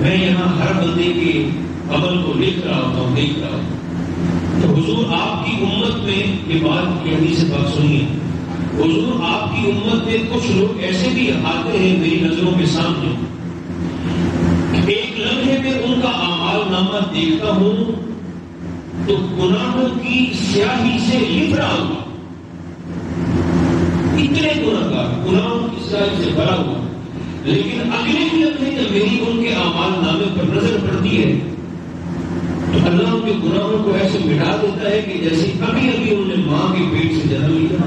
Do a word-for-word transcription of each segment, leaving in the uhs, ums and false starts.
میں یہاں ہر بندے کے عمل کو لکھ رہا ہوتا ہوں، دیکھ رہا ہوں. تو حضور آپ کی امت میں یہ بات یہ حدیث پاک سنیے، حضور آپ کی امت میں کچھ لوگ ایسے بھی آتے ہیں میری نظروں کے سامنے، ایک لمحے میں ان کا اعمال نامہ دیکھتا ہوں تو گناہوں کی سیاہی سے لپٹ رہا ہوں، اتنے گناہگار گناہوں کی سیاہی سے بھرا ہوا. لیکن اگلے ہی لمحے جب میری ان کے اعمال نامے پر نظر پڑتی ہے تو اللہ ان کے گناہوں کو ایسے مٹا دیتا ہے کہ جیسے ابھی ابھی انہوں نے ماں کے پیٹ سے جنم لیا.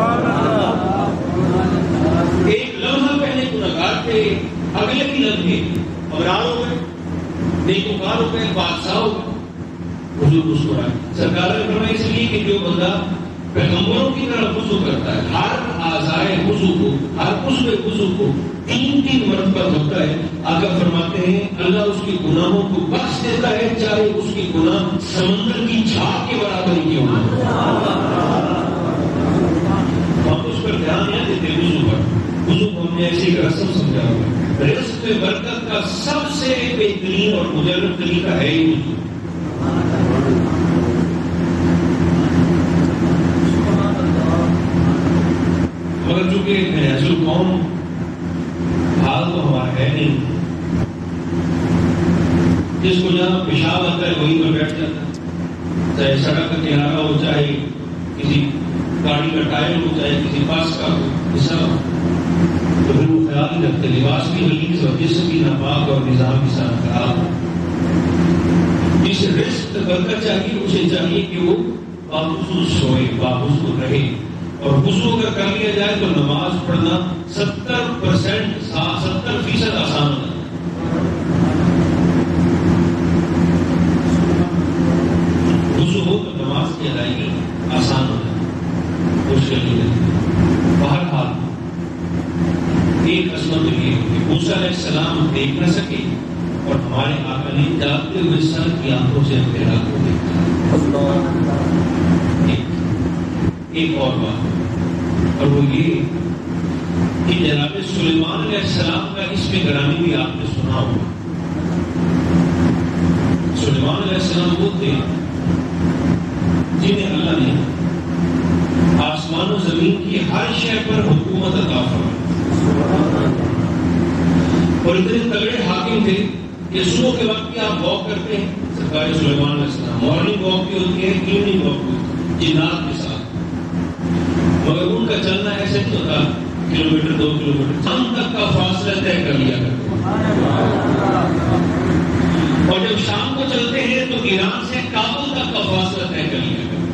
ایک لمحہ پہلے گناہگار تھے، اگلے ہی لمحے ابرار ہو گئے، نیکوکار ہو گئے، بادشاہ ہو گئے. حضور مسکرائے. سرکار نے فرمایا اس لیے کہ جو بندہ پیغمبروں کی طرح وضو کرتا ہے، ہر اعضائے وضو کو، ہر عضو وضو کو تین تین مرتبہ دھوتا ہے، آقا فرماتے ہیں اللہ اس کے گناہوں کو بخش دیتا ہے چاہے اس کے گناہ سمندر کی جھاگ کے برابر ہی کیوں نہ ہو. ہم اس پر دھیان نہیں دیتے. وضو پر وضو کو ہم نے ایسی ایک رسم سمجھا ہوا ہے. رزق میں برکت کا سب سے بہترین اور مجرب طریقہ ہے ہی وضو. مگر چونکہ محض القوم حال تو ہمارا ہے نہیں، جس کو جہاں پیشاب آتا ہے وہیں پر بیٹھ جاتا ہے، چاہے سڑک کا کنارہ ہو، چاہے کسی گاڑی کا ٹائر ہو، چاہے کسی بس کا حصہ ہو، تو پھر وہ خیال نہیں رکھتے. لباس بھی غلیظ اور جسم بھی ناپاک اور نظام بھی سارا خراب ہو. جس رزق برکت چاہیے اسے چاہیے کہ وہ باوضو سوئے، باوضو رہے. اور وضو اگر کر لیا جائے تو نماز پڑھنا ستر پرسینٹ ستر فیصد آسان ہوتا ہے. وضو ہو تو نماز کی ادائیگی آسان ہو جائے، مشکل نہیں ہے. بہرحال ایک عظمت یہ کہ موسیٰ علیہ السلام دیکھ نہ سکے اور ہمارے آقا نے جاگتے ہوئے سر کی آنکھوں سے اپنے رات کو دیکھا. ایک اور بات، اور وہ یہ کہ جناب سلیمان علیہ السلام کا اس میں گرامی بھی آپ نے سنا ہوگا. سلیمان علیہ السلام وہ تھے جنہیں اللہ نے آسمان و زمین کی ہر شے پر حکومت عطا فرمائی، اور اتنے تگڑے حاکم تھے کہ صبح کے وقت بھی آپ واک کرتے ہیں. سرکار سلیمان علیہ السلام مارننگ واک بھی ہوتی ہے، ایوننگ واک بھی ہوتی ہے جنات کے ساتھ، مگر ان کا چلنا ایسے نہیں ہوتا کلو میٹر دو کلو میٹر چاند تک کا فاصلہ طے کر لیا کرتے. اور جب شام کو چلتے ہیں تو ایران سے کابل تک کا فاصلہ طے کر لیا کرتے.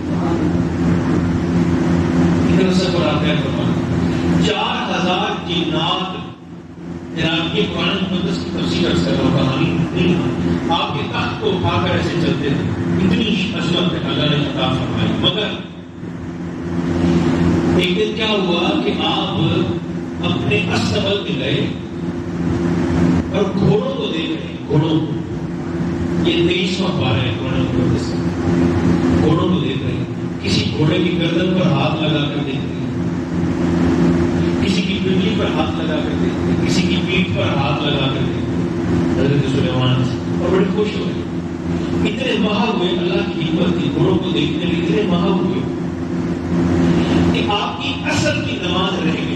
اتنا سفر آتا ہے فرمایا چار ہزار جنات. جناب یہ قرآن مقدس کی تفسیر کر رہا ہوں، کہانی نہیں، آپ کے تخت کو اٹھا کر ایسے چلتے تھے. اتنی عظمت اللہ نے عطا فرمائی. مگر ایک دن کیا ہوا کہ آپ اپنے استبل میں گئے اور گھوڑوں کو دیکھ رہے ہیں. گھوڑوں کو یہ تیئیسواں پارہ ہے قرآن مقدس سے. گھوڑوں کو دیکھ رہے ہیں، کسی گھوڑے کی گردن پر ہاتھ لگا کر دیکھ رہے ہیں، کسی کی پنڈلی پر ہاتھ لگا کر دیکھ رہے ہیں، کسی کی پیٹھ پر ہاتھ لگا کر دیکھ رہے ہیں. حضرت سلیمان اور بڑے خوش ہوئے. اتنے مہا ہوئے، اللہ کی حکمت تھی گھوڑوں کو دیکھنے میں اتنے مہا ہوئے کہ آپ کی اصل کی نماز رہ گئی.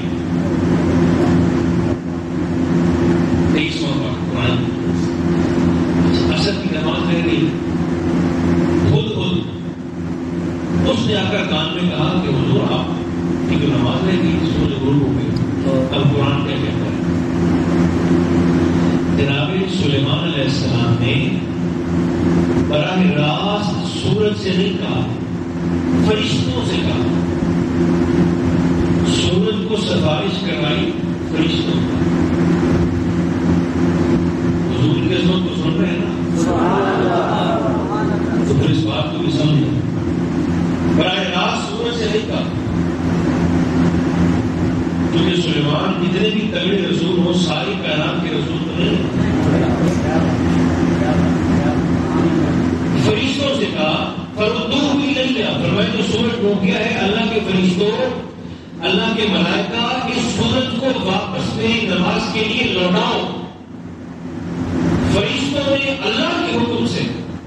تیئیسواں قرآن اصل کی نماز رہ گئی. خود خود اس نے آ کر کان میں کہا کہ حضور آپ کی جو نماز رہ گئی اس کو ضرور ہو گئی. اب قرآن کیا کہتا ہے؟ جناب سلیمان علیہ السلام نے براہ راست سورج سے نہیں کہا، فرشتوں سے کہا. سورج کو سفارش کروائی فرشتوں. حضور کی عظمت کو سن رہے ہیں نا، تو پھر اس بات کو بھی سمجھیں. براہ راست سورج سے نہیں کہا، کیونکہ سلیمان جتنے بھی تگڑے رسول ہوں ساری کائنات کے رسول تو نہیں. فرشتوں سے کہا فردوہ بھی نہیں لیا. فرمایا جو سورج ڈوب گیا ہے، اللہ کے فرشتوں، اللہ کے ملائکہ اس سورج کو واپس میری نماز کے لیے لوٹاؤ. فرشتوں نے اللہ کے حکم سے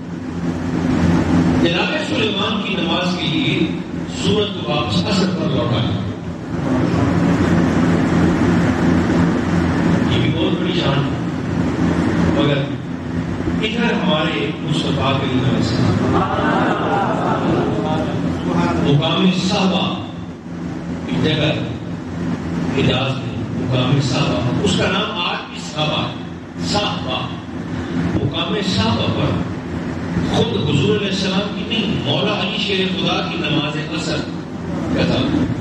جناب سلیمان کی نماز کے لیے سورج کو واپس اثر پر لوٹایا. یہ بھی بہت بڑی شان ہے. مگر ادھر ہمارے مصطفیٰ کریم علیہ السلام مقام صحابہ ایک جگہ حجاز میں مقام صحابہ، اس کا نام آج بھی صحابہ ہے. صحابہ مقام صحابہ پر خود حضور علیہ السلام کی نہیں، مولا علی شیر خدا کی نماز اثر قضا.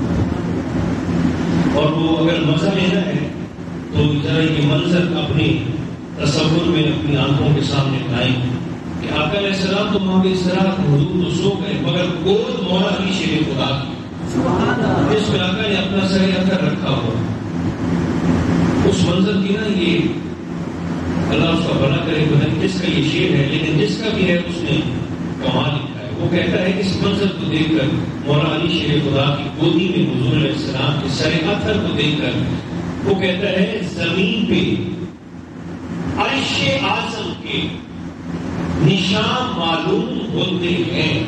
اور وہ اگر مزہ لینا ہے تو ذرا یہ منظر اپنے تصور میں اپنی آنکھوں کے سامنے لائیں کہ آقا علیہ السلام تو وہاں پہ اس طرح حضور تو سو گئے، مگر گود مولا علی شیر خدا کی اس میں آقا نے اپنا سر اثر رکھا ہوا. اس منظر کی نا یہ اللہ اس کا بھلا کرے، پتہ نہیں کس کا یہ شعر ہے، لیکن جس کا بھی ہے اس نے کمال لکھا ہے. وہ کہتا ہے کہ اس منظر کو دیکھ کر مولا علی شیر خدا کی گودی میں حضور علیہ السلام کے سر اثر کو دیکھ کر وہ کہتا ہے زمین پہ عرش اعظم کے نشان معلوم ہوتے ہیں.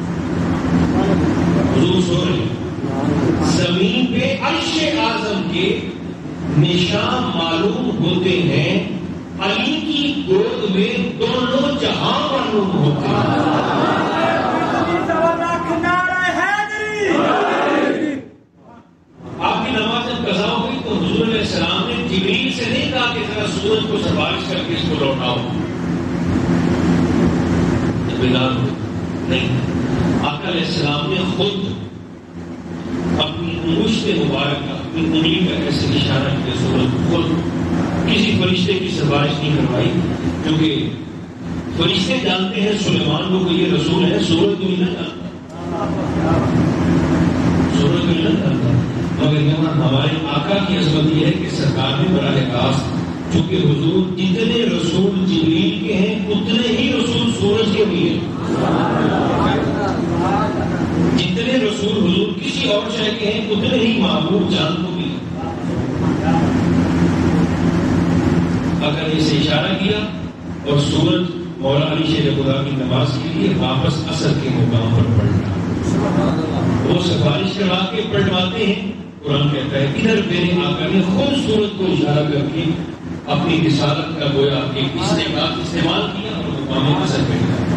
حضور سو رہے زمین پہ عرش اعظم کے نشان معلوم ہوتے ہیں، علی کی گود میں دونوں جہاں معلوم ہوتے ہیں. آپ کی نماز جب قضا ہو گئی تو حضور علیہ السلام نے جبریل سے نہیں کہا کہ ذرا سورج کو سفارش کر کے اس کو لوٹاؤ، نہیں. آقا علیہ السلام نے خود اپنی انگشت مبارک کا اپنی انگلی کا ایسے اشارہ کیا سورج کو، خود کسی فرشتے کی سفارش نہیں کروائی، کیونکہ فرشتے جانتے ہیں سلیمان کو کہ یہ رسول ہے، سورج کو نہیں جانتا، سورج کو نہیں جانتا. مگر یہاں ہمارے آقا کی عظمت یہ ہے کہ سرکار نے براہ راست، چونکہ حضور جتنے رسول جبریل کے ہیں اتنے ہی رسول سورج کے بھی ہیں. جتنے رسول حضور کسی اور شے کے ہیں اتنے ہی محبوب جان کو بھی. اگر اسے اشارہ کیا اور سورج مولا علی شیر خدا کی نماز کے لیے واپس اثر کے مقام پر پلٹا، وہ سفارش کروا کے پلٹواتے ہیں. قرآن کہتا ہے ادھر میرے آقا نے خود سورج کو اشارہ کر کے اپنی رسالت کا گویا ایک استعمال کیا اور مقام اثر پہ